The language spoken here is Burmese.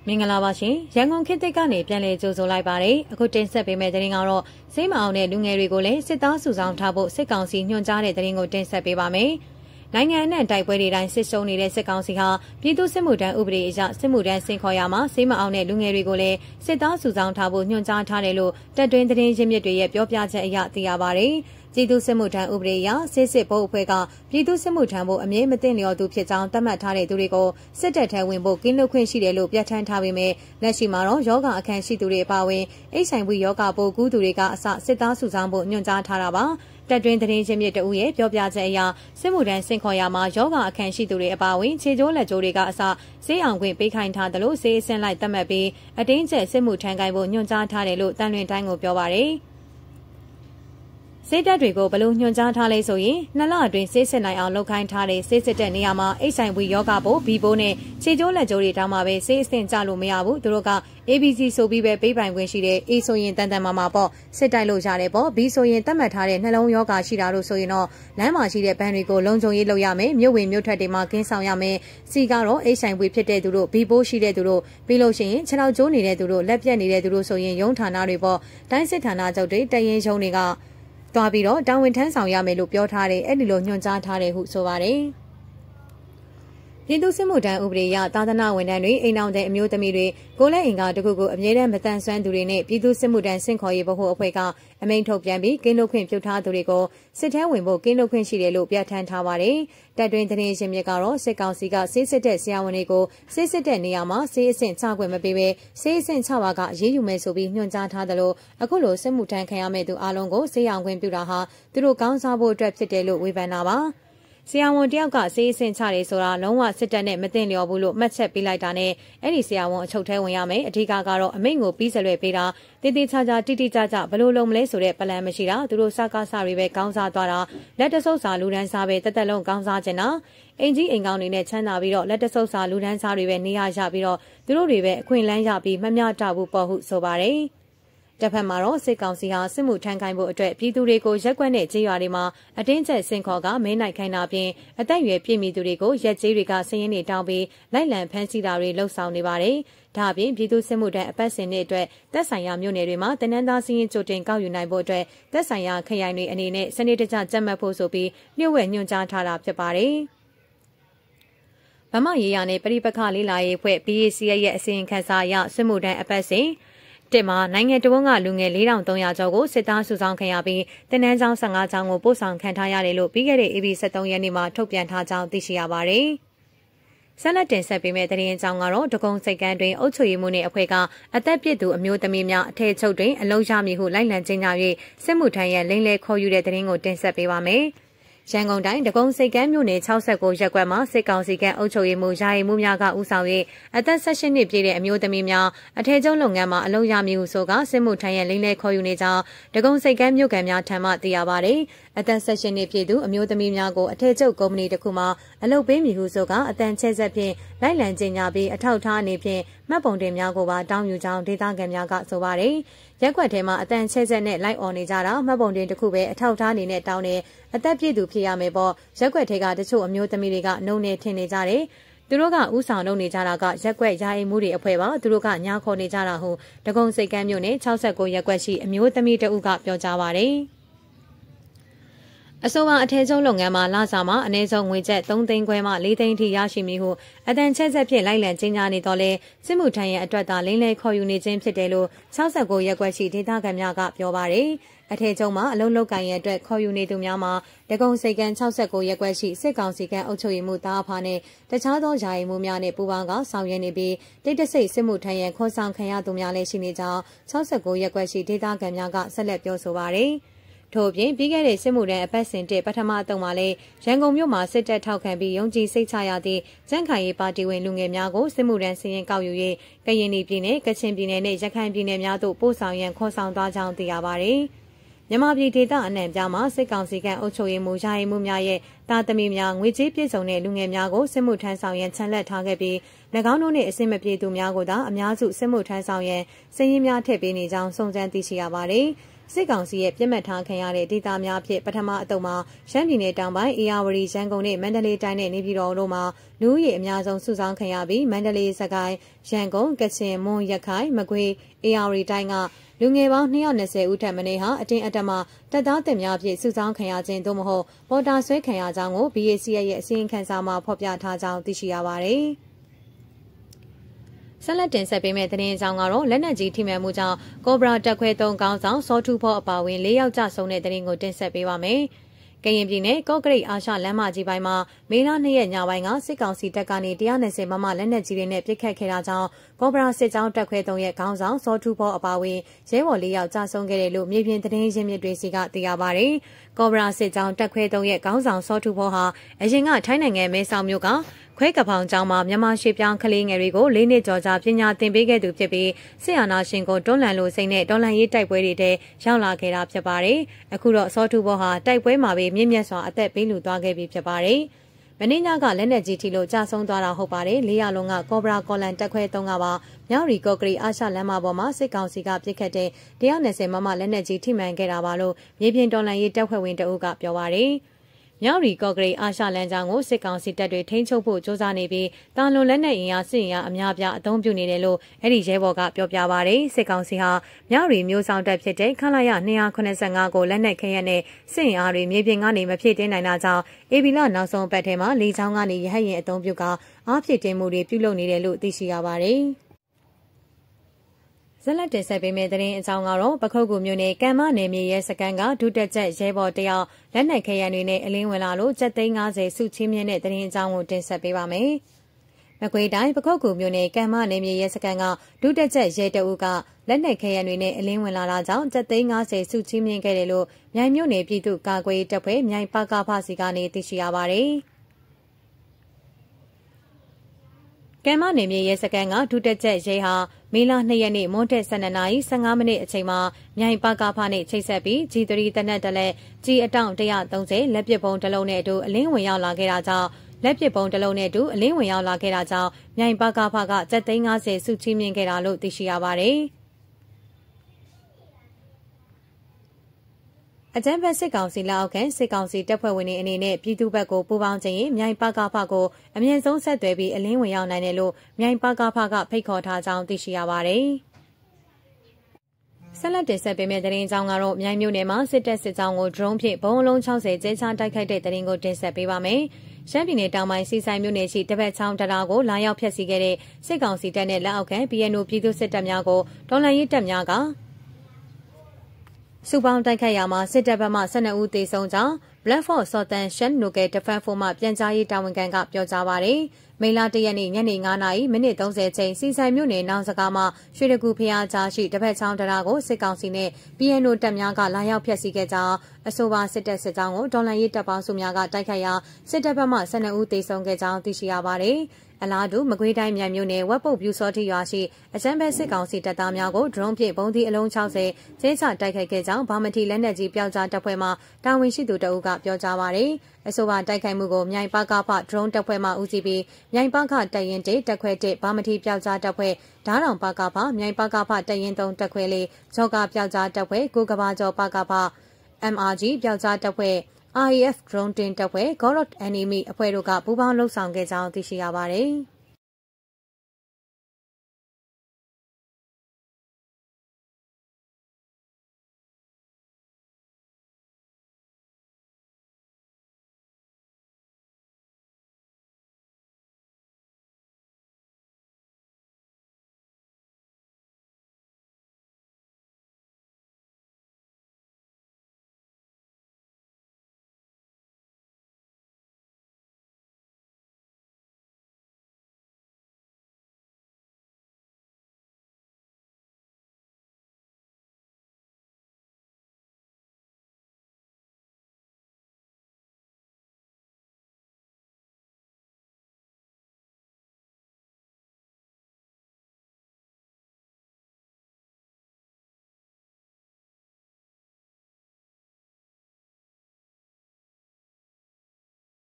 မင်္ဂလာပါရှင်ရန်ကုန်ခေတ်သစ်ကနေပြန်လည်ကြိုဆိုလိုက်ပါတယ်အခုတင်ဆက်ပေးမယ့်သတင်းကတော့စိတ်မအောင်တဲ့လူငယ်တွေကိုလည်းစစ်သားစုဆောင်ထားဖို့စစ်ကောင်စီညွှန်ကြားတဲ့သတင်းကိုတင်ဆက်ပေးပါမယ်နိုင်ငံအနှံ့တိုက်ပွဲတွေတိုင်းစစ်ရှုံးနေတဲ့စစ်ကောင်စီဟာပြည်သူစစ်မှုထမ်းဥပဒေအရစစ်မှုထမ်းဆင့်ခေါ်ရမှာစိတ်မအောင်တဲ့လူငယ်တွေကိုလည်းစစ်သားစုဆောင်ထားဖို့ညွှန်ကြားထားတယ်လို့တပ်တွင်းသတင်းရင်းမြစ်တွေရဲ့ပြောပြချက်အရသိရပါတယ်ပြည်သူစစ်မှုထမ်းဥပဒေအရစစ်ဘုတ်အဖွဲ့ကပြည်သူစစ်မှုထမ်းဖို့အမြဲမသိလျော်သူဖြစ်ကြောင်းသတ်မှတ်ထားတဲ့သူတွေကိုစစ်တပ်ထဲဝင်ဖို့ကင်းလွတ်ခွင့်ရှိတယ်လို့ပြဋ္ဌာန်းထားပေမဲ့လက်ရှိမှာတော့ယောဂအခမ်းရှိသူတွေအပါအဝင်HIVယောဂပိုးကူးသူတွေကအစစစ်သားစုဆောင်ဖို့ညွှန်ကြားထားတာပါတပ်တွင်းသတင်းချင်းမြစ်တဦးရဲ့ပြောပြချက်အရစစ်မှုထမ်းဆင့်ခေါ်ရမှာယောဂအခမ်းရှိသူတွေအပါအဝင်ခြေကျိုးလက်ကျိုးတွေကအစဆေးအောင်ခွင့်ပေးခိုင်းထားတယ်လို့ဆေးအဆင့်လိုက်သတ်မှတ်ပြီးအတင်းကျပ်စစ်မှုထမ်းကိုင်ဖို့ညွှန်ကြားထားတယ်လို့တန်လွင်တိုင်းကိုပြောပါတယ်စစ်တပ်တွေကိုဘလို့ညွှန်ကြားထားလဲဆိုရင်2လအတွင်းစစ်စစ်နိုင်အောင်လုပ်ခိုင်းထားတဲ့စစ်တဲ့နေရာမှာHIVယောဂပိုး B ပိုးနဲ့ခြေကျိုးလက်ကျိုးတွေတောင်းမှပဲစစ်အဆင့်ကြလို့မရဘူးသူတို့က ABC ဆိုပြီးပဲပေးပိုင်ခွင့်ရှိတဲ့ A ဆိုရင်တန်မာပေါ့စစ်တိုက်လို့ရတယ်ပေါ့ B ဆိုရင်သတ်မှတ်ထားတဲ့နှလုံးယောဂရှိတာလို့ဆိုရင်တော့လမ်းမှာရှိတဲ့ဘဏ်တွေကိုလုံခြုံရေးလုပ်ရမယ်မြို့ဝင်မြို့ထွက်တွေမှာကင်းဆောင်ရမယ် C ကတော့ HIV ဖြစ်တဲ့သူတို့ B ပိုးရှိတဲ့သူတို့ပြီးလို့ရှိရင်ခြေထောက်ကျိုးနေတဲ့သူတို့လက်ပြက်နေတဲ့သူတို့ဆိုရင်ရုံးဌာနတွေပေါ့တိုင်းစစ်ဌာနချုပ်တွေတရင်ရုံးတွေကသွားပြီးတော့တာဝန်ထမ်းဆောင်ရမယ်လို့ပြောထားတယ်အဲ့ဒီလိုညွှန်ကြားထားတယ်ဟုဆိုပါတယ်ပြည်သူစစ်မှုထမ်းဥပဒေအရသာသနာဝန်ထမ်းတွေအိမ်အောင်တဲ့အမျိုးသမီးတွေကိုလည်းအင်္ဂါတခုကိုအမြဲတမ်းမတန်ဆွမ်းသူတွေနဲ့ပြည်သူစစ်မှုထမ်းဆင့်ခေါ်ရေးဗဟိုအဖွဲ့ကအမိန့်ထုတ်ပြန်ပြီးကင်းလွတ်ခွင့်ပြုထားသူတွေကိုစစ်ထဲဝင်ဖို့ကင်းလွတ်ခွင့်ရှိတယ်လို့ပြဋ္ဌာန်းထားပါတယ်တပ်တွင်းသတင်းရှင်မြစ်ကတော့စစ်ကောင်စီကစစ်စစ်တဲ့ဆရာဝန်တွေကိုစစ်စစ်တဲ့နေရာမှာစစ်အဆင့်ချခွင့်မပေးဘဲစစ်အဆင့်ချပါကအရေးယူမယ်ဆိုပြီးညွှန်ကြားထားတယ်လို့အခုလိုစစ်မှုထမ်းခံရမယ့်သူအလုံးကိုဆေးအောင်ခွင့်ပြုတာဟာသူတို့ကောင်းစားဖို့အတွက်ဖြစ်တယ်လို့ဝေဖန်တာပါဆရာဝန်တယောက်ကဆေးအဆင့်ချတယ်ဆိုတာလုံးဝစစ်တပ်နဲ့မသိလျော်ဘူးလို့မှတ်ချက်ပေးလိုက်တာနဲ့အဲ့ဒီဆရာဝန်အချုပ်ထဲဝင်ရမယ်အဓိကကတော့အမိန့်ကိုပြီးစလွဲပေးတာတည်တည်ချာချာတိတိကျကျဘလို့လုံးမလဲဆိုတဲ့ပလန်မရှိတာသူတို့စကားစားတွေပဲကောင်းစားသွားတာလက်တဆုပ်စာလူဒန်းစားပဲတက်တက်လုံးကောင်းစားချင်တာအင်ကြီးအိမ်ကောင်းတွေနဲ့ချမ်းသာပြီးတော့လက်တဆုပ်စာလူဒန်းစားတွေပဲနေရရပြီးတော့သူတို့တွေပဲအခွင့်အလမ်းရပြီးမမျှတဘူးပေါ့ဟုဆိုပါတယ်တစ်ဖက်မှာတော့စစ်ကောင်စီဟာစစ်မှုထမ်းခိုင်းဖို့အတွက်ပြည်သူတွေကိုရက်ကွက်နဲ့ကြေးရွာတွေမှာအတင်းကျပ်ဆင့်ခေါ်ကမဲနိုင်ခိုင်းတာပြင်အသက်အရွယ်ပြည့်မီသူတွေကိုရက်ကြေးတွေကစည်ရင်းတွေတောင်းပြီးလိုက်လံဖမ်းဆီးတာတွေလှုပ်ဆောင်နေပါတယ်။ဒါအပြင်ပြည်သူစစ်မှုထမ်းအပတ်စဉ်တွေအတွက်သက်ဆိုင်ရာမြို့နယ်တွေမှာတနင်္သာစီရင်ကြိုတင်ကောက်ယူနိုင်ဖို့အတွက်သက်ဆိုင်ရာခရိုင်တွေအနေနဲ့စနစ်တကျကြက်မှတ်ဖို့ဆိုပြီးလျှို့ဝှက်ညွှန်ကြားထားတာဖြစ်ပါတယ်။ဗမာရေးရနဲ့ပြည်ပခလေးလာရေးဖွဲ့ BAC ရဲ့အစီရင်ခံစာအရစစ်မှုထမ်းအပတ်စဉ်တင်မှာနိုင်ငံတော်ကလူငယ်4300ကျော်ကိုစစ်သားစုဆောင်ခံရပြီးတင်နန်းကျောင်း15ကျောင်းကိုပို့ဆောင်ခံထားရတယ်လို့ပြီးခဲ့တဲ့ AB 73ရက်နေ့မှာထုတ်ပြန်ထားကြောင်းသိရှိရပါတယ်။ဆက်လက်တင်ဆက်ပေးမယ့်သတင်းအကြောင်းကတော့ဒဂုံစိတ်ကမ်းတွင်အုပ်ချုပ်ရေးမှုနှင့်အဖွဲ့ကအသက်ပြည့်သူအမျိုးသမီးများအထည်ချုပ်တွင်အလုံးရမည်ဟုလိုက်လံကြေညာ၍စစ်မှုထမ်းရဲ့လိမ့်လဲခေါ်ယူတဲ့သတင်းကိုတင်ဆက်ပေးပါမယ်။ရန်ကုန်တိုင်းဒဂုံစိတ်ကမ်းမြို့နယ်69ရပ်ကွက်မှာစစ်ကောင်စီကအုပ်ချုပ်ရေးမှူးယာယီမှူးများကဦးဆောင်၍အသက်18နှစ်ပြည့်တဲ့အမျိုးသမီးများအထည်ချုပ်လုပ်ငန်းမှာအလုပ်ရမည်ဟုဆိုကစစ်မှုထမ်းရဲ့လိမ့်လဲခေါ်ယူနေကြောင်းဒဂုံစိတ်ကမ်းမြို့ကန်များထံမှသိရပါတယ်။အသက်18နှစ်ပြည့်သူအမျိုးသမီးများကိုအထည်ချုပ်ကုမ္ပဏီတစ်ခုမှအလုပ်ပေးမည်ဟုဆိုကအတန်ချဲ့ဆက်ဖြင့်လိုက်လံကြေညာပြီးအထောက်အထားအနေဖြင့်မှတ်ပုံတင်များကိုပါတောင်းယူကြောင်းဒေသခံများကဆိုပါတယ်။ရက်ွက်ထဲမှာအတန်ချဲ့ဆက်နဲ့လိုက်អော်နေကြတာမှတ်ပုံတင်တစ်ခုပဲအထောက်အထားအနေနဲ့တောင်းတယ်အသက်ပြည့်သူဖြစ်ရမယ်ပေါ့ရက်ွက်ထဲကတချို့အမျိုးသမီးတွေကနှုံနေထင်နေကြတယ်သူတို့ကဥဆောင်လုပ်နေကြတာကရက်ွက်ယာယီမှုတွေအဖွဲ့ပါသူတို့ကညာခေါ်နေကြတာဟုဒဂုံစိတ်ကမ်းမြို့နယ်69ရက်ွက်ရှိအမျိုးသမီးတဦးကပြောကြားပါတယ်အဆိုပါအထည်ချုပ်လုပ်ငန်းမှာလစာမှာအနည်းဆုံးငွေကျပ်3သိန်းခွဲမှ4သိန်းထိရရှိမည်ဟုအတန်ချက်ဆက်ဖြင့်လိုက်လံကြေညာနေတော့လဲစစ်မှုထမ်းရဲ့အတွက်သာလိမ့်လဲခေါ်ယူနေခြင်းဖြစ်တယ်လို့69ရက်ွက်ရှိဒေသခံများကပြောပါတယ်အထည်ချုပ်မှာအလုံးလုံးကန်ရဲ့အတွက်ခေါ်ယူနေသူများမှာဒဂုံစိတ်ကမ်း69ရက်ွက်ရှိစစ်ကောင်စီကအုပ်ချုပ်ရေးမှူးတာအဖာနဲ့တခြားသောယာယီမှုများနဲ့ပူးပေါင်းကဆောင်ရွက်နေပြီးတိတ်တဆိတ်စစ်မှုထမ်းရဲ့ခေါ်ဆောင်ခံရသူများလည်းရှိနေကြောင်း69ရက်ွက်ရှိဒေသခံများကဆက်လက်ပြောဆိုပါတယ်ထို့ပြင်ပြီးခဲ့တဲ့စစ်မှုထမ်းအပတ်စဉ်1ပထမအတုံးမှာလည်းရန်ကုန်မြို့မှာစစ်တပ်ထောက်ခံပြီးယုံကြည်စိတ်ချရသည့်ကြန့်ခိုင်ရေးပါတီဝင်လူငယ်များကိုစစ်မှုထမ်းစီရင်ကောက်ယူ၍ကရင်ပြည်နယ်၊ကချင်ပြည်နယ်နဲ့ရခိုင်ပြည်နယ်များသို့ပို့ဆောင်ရန်ခေါ်ဆောင်သွားကြောင်းသိရပါသည်။မြန်မာပြည်ဒေသအနှံ့ပြားမှာစစ်ကောင်စီကအုပ်ချုပ်ရေးမှူးယာယီမှုများရဲ့တာသမီများငွေကြေးပြည့်စုံတဲ့လူငယ်များကိုစစ်မှုထမ်းဆောင်ရန်ချန်လက်ထားခဲ့ပြီး၎င်းတို့နှင့်အဆင်မပြေသူများကိုသာအများစုစစ်မှုထမ်းဆောင်ရန်စည်ရင်းများထည့်ပေးနေကြောင်းစုံစမ်းသိရှိရပါသည်။စစ်ကောင်စီရဲ့ပြစ်မှတ်ထားခံရတဲ့ဒေသများအဖြစ်ပထမအတုံးမှာရှမ်းပြည်နယ်တောင်ပိုင်းအေရဝတီရန်ကုန်နဲ့မန္တလေးတိုင်းနဲ့နေပြည်တော်တို့မှာလူဦးရေအများဆုံးစုဆောင်းခံရပြီးမန္တလေးစကိုင်းရန်ကုန်ကချင်မွန်ရခိုင်မကွေးအေရဝတီတိုင်းကလူငယ်ပေါင်း220ဦးထက်မနည်းဟာအတင်းအဓမ္မတပ်သားတင်များအဖြစ်စုဆောင်းခံရခြင်းသို့မဟုတ်ပေါ်တာဆွဲခံရကြောင်းကို BACS ရဲ့အစီရင်ခံစာမှာဖော်ပြထားကြောင်းသိရှိရပါတယ်။ဆက်လက်တင်ဆက်ပေးမယ့်သတင်းအကြောင်းကတော့လက်နက်ကြီးထိမှန်မှုကြောင့်ကိုဘရာတက်ခွဲ3ခေါင်းဆောင်စောထူဖောအပါအဝင်4ယောက်ကြဆုံးတဲ့သတင်းကိုတင်ဆက်ပေးပါမယ်။ကရင်ပြည်နယ်ကော့ကရိတ်အာရှလမ်းမကြီးပိုင်းမှာမေလ2ရက်ညပိုင်းကစစ်ကောင်စီတပ်ကနေ120မမလက်နက်ကြီးတွေနဲ့ပစ်ခတ်ခဲ့တာကြောင့်ကော့ဘရာစစ်ကြောင်းတက်ခွဲ3ရဲ့ခေါင်းဆောင်စောထူဖောအပါအဝင်ရဲဘော်4ယောက်ကြဆုံးခဲ့တယ်လို့မြေပြင်သတင်းရင်းမြစ်တွေစီကသိရပါတယ်။ကော့ဘရာစစ်ကြောင်းတက်ခွဲ3ရဲ့ခေါင်းဆောင်စောထူဖောဟာအရင်ကထိုင်းနိုင်ငံမဲဆောက်မြို့ကခွဲကပောင်ကျောင်းမှာမြန်မာရွှေပြောင်းကလေးငယ်တွေကို၄နှစ်ကျော်ကြာပညာသင်ပေးခဲ့သူဖြစ်ပြီးစစ်အာဏာရှင်ကိုတွန်းလှန်လို့စိတ်နဲ့တော်လှန်ရေးတိုက်ပွဲတွေထဲရောက်လာခဲ့တာဖြစ်ပါတယ်။အခုတော့စောထူဘောဟာတိုက်ပွဲမှာပဲမြင့်မြတ်စွာအသက်ပေးလူသွားခဲ့ပြီဖြစ်ပါတယ်။မင်းညကလက်နက်ကြီးထိလို့ကြာဆုံးသွားတာဟုတ်ပါတယ်။၄ရလုံးကကော့ဘရာကော်လန်တက်ခွဲ3ကပါမြောက်ရီကော့ကရိအာရှလမ်းမပေါ်မှာစစ်ကောင်စီကပစ်ခတ်တဲ့120မမလက်နက်ကြီးထိမှန်ခဲ့တာပါလို့မြေပြင်တော်လှန်ရေးတပ်ဖွဲ့ဝင်တအုပ်ကပြောပါတယ်။မြောက်ရီကော့ကရိတ်အာရှလမ်းကြောင်းကိုစစ်ကောင်စီတပ်တွေထိန်းချုပ်ဖို့ကြိုးစားနေပြီးတာလွန်လက်နက်အင်အားစစ်အင်အားအများပြားအသုံးပြုနေတယ်လို့အဲ့ဒီရဲဘော်ကပြောပြပါရယ်စစ်ကောင်စီဟာမြောက်ရီမျိုးဆောင်တပ်ဖြစ်တဲ့ခလာရ285ကိုလက်နက်ခဲယက်နဲ့စစ်အင်အားတွေမြေပြင်ကနေမဖြည့်တင်းနိုင်တာကြောင့်အေဘီလာနောက်ဆုံးပတ်ထဲမှာလေကြောင်းကနေရဟတ်ရင်အသုံးပြုကအားဖြည့်တင်းမှုတွေပြုလုပ်နေတယ်လို့သိရှိရပါရယ်ဇလက်တင်ဆက်ပေးမယ့်သတင်းအကြောင်းကတော့ပခုတ်ကူမြို့နယ်ကံမနယ်မြေရဲစခန်းကဒုတက်ချက်ရဲဘော်တယောက်လက်နက်ခဲယမ်းတွေနဲ့အလင်းဝင်လာလို့750စုချင်းမြင့်တဲ့သတင်းအကြောင်းကိုတင်ဆက်ပေးပါမယ်။မကွေးတိုင်းပခုတ်ကူမြို့နယ်ကံမနယ်မြေရဲစခန်းကဒုတက်ချက်ရဲတအုပ်ကလက်နက်ခဲယမ်းတွေနဲ့အလင်းဝင်လာတာကြောင့်750စုချင်းမြင့်ခဲ့တယ်လို့မြိုင်မြို့နယ်ပြည်သူ့ကာကွယ်တပ်ဖွဲ့မြိုင်ပကဖစီကနေသိရှိရပါတယ်။ကံမနယ်မြေရဲစခန်းကဒုတက်ချက်ရဲဟာမေလ2ရက်နေ့မွန်းတက်12:15မိနစ်အချိန်မှာမြိုင်ပကဖနဲ့ချိတ်ဆက်ပြီး G3 တနက်တလက်ကြီးအတောင့်130လက်ပစ်ပုံတစ်လုံးနဲ့အတူအလင်းဝင်ရောက်လာခဲ့တာကြောင့်လက်ပစ်ပုံတစ်လုံးနဲ့အတူအလင်းဝင်ရောက်လာခဲ့တာကြောင့်မြိုင်ပကဖက750စုချင်းမြင့်ခဲ့တာလို့သိရှိရပါတယ်။အကြမ်းဖက်စစ်ကောင်စီလက်အောက်ခံစစ်ကောင်စီတပ်ဖွဲ့ဝင်တွေအနေနဲ့ပြည်သူ့ဘက်ကိုပူးပေါင်းခြင်းရင်မြိုင်ပကဖကိုအမြင့်ဆုံးဆက်သွယ်ပြီးအလင်းဝင်ရောက်နိုင်တယ်လို့မြိုင်ပကဖကဖိတ်ခေါ်ထားကြောင်းသိရှိရပါတယ်။ဆက်လက်တင်ဆက်ပေးမယ့်သတင်းအကြောင်းကတော့မြိုင်မြို့နယ်မှာစစ်တပ်စစ်ကြောင်းကို drone ဖြင့်ဘုံအလုံး60ကျဲချတိုက်ခိုက်တဲ့သတင်းကိုတင်ဆက်ပေးပါမယ်။ရှမ်းပြည်နယ်တောင်ပိုင်းစီဆိုင်မြို့နယ်ရှိတပတ်ချောင်းတရာကိုလာရောက်ဖျက်ဆီးခဲ့တဲ့စစ်ကောင်စီတပ်နဲ့လက်အောက်ခံ PNO ပြည်သူ့စစ်တပ်များကိုတော်လှန်ရေးတပ်များကစုပေါင်းတိုက်ခိုက်ရာမှာစစ်တပ်ဘက်မှ12ဦးသေဆုံးကြောင်း Black Force Southern Shan Local Defense Force မှပြန်ကြားရေးတာဝန်ခံကပြောကြားပါရယ်မေလ1ရက်နေ့ညနေ9:30မိနစ်30ချိန်စီဆိုင်မြို့နယ်နောင်စကားမှာရွှေတကူဖျားကြားရှိတပတ်ချောင်းတရာကိုစစ်ကောင်စီနဲ့ PNO တပ်များကလာရောက်ဖျက်ဆီးခဲ့ကြောင်းအဆိုပါစစ်တပ်စစ်ကြောင်းကိုတော်လှန်ရေးတပ်ပေါင်းစုများကတိုက်ခိုက်ရာစစ်တပ်ဘက်မှ12ဦးသေဆုံးခဲ့ကြောင်းသိရှိရပါရယ်အလားတူမကွေးတိုင်းမြိုင်မြို့နယ်ဝက်ပုတ်ပြူစောတိရွာရှိအကြမ်းဖက်စစ်ကောင်စီတပ်သားများကို drone ဖြင့်ဘုံသီးအလုံး60ကျဲချတိုက်ခိုက်ခဲ့ကြောင်းဗမာတီလက်နက်ကြီးပျောက်ကြားတပ်ဖွဲ့မှတာဝန်ရှိသူတအုပ်ကပြောကြားပါရယ်အဆိုပါတိုက်ခိုက်မှုကိုမြိုင်ပကဖ drone တပ်ဖွဲ့မှဦးစီးပြီးမြိုင်ပကတပ်ရင်း1တပ်ခွဲ1ဗမာတီပျောက်ကြားတပ်ဖွဲ့ဓားတောင်ပကဖမြိုင်ပကဖတပ်ရင်း3တပ်ခွဲ4ဂျော်ကပျောက်ကြားတပ်ဖွဲ့ကိုကဘာကျော်ပကဖ MRG ပျောက်ကြားတပ်ဖွဲ့RAF drone တင်တပ်ဖွဲ့ God of Enemy အဖွဲ့တို့ကပူးပေါင်းလှုပ်ဆောင်ခဲ့ကြောင်းသိရှိရပါတယ်။